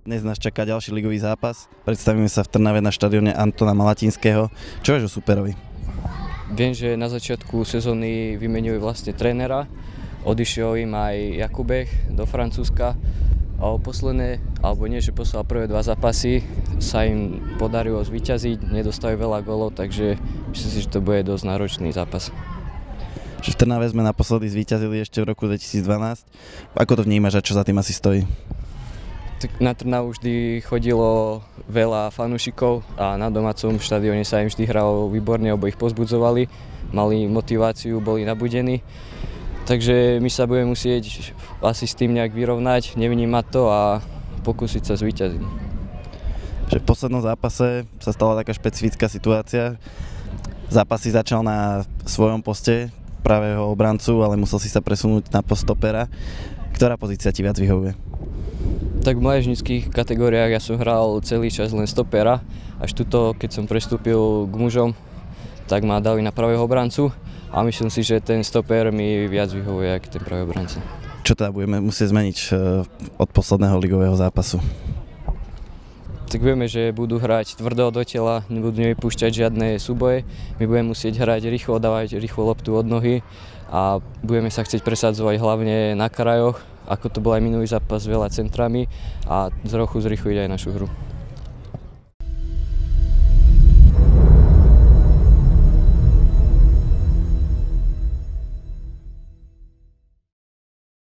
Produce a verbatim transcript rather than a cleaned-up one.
Dnes nás čaká ďalší ligový zápas. Predstavíme sa v Trnave na štadióne Antona Malatinského. Čo vieš o superovi? Viem, že na začiatku sezóny vymenili vlastne trénera. Odišiel im aj Jakubek do Francúzska. A o posledné, alebo nie, že poslal prvé dva zápasy, sa im podarilo zvíťaziť, nedostali veľa gólov, takže myslím si, že to bude dosť náročný zápas. V Trnave sme naposledy zvíťazili ešte v roku dvetisícdvanásť. Ako to vnímaš a čo za tým asi stojí? Na Trnavu vždy chodilo veľa fanúšikov a na domácom štadióne sa im vždy hralo výborne, lebo ich pozbudzovali, mali motiváciu, boli nabudení. Takže my sa budeme musieť asi s tým nejak vyrovnať, nevnímať to a pokúsiť sa zvíťaziť. Že v poslednom zápase sa stala taká špecifická situácia. Zápas si začal na svojom poste pravého obrancu, ale musel si sa presunúť na post stopera. Ktorá pozícia ti viac vyhovuje? Tak v mládežníckych kategóriách ja som hral celý čas len stopera, až tuto, keď som prestúpil k mužom, tak ma dali na pravého obrancu a myslím si, že ten stoper mi viac vyhovuje ako ten pravý obranca. Čo teda budeme musieť zmeniť od posledného ligového zápasu? Tak vieme, že budú hrať tvrdo do tela, nebudú nevypúšťať žiadne súboje, my budeme musieť hrať rýchlo, dávať rýchlo loptu od nohy a budeme sa chcieť presadzovať hlavne na krajoch, ako to bol aj minulý zápas s veľa centrami a trochu zrýchliť aj našu hru.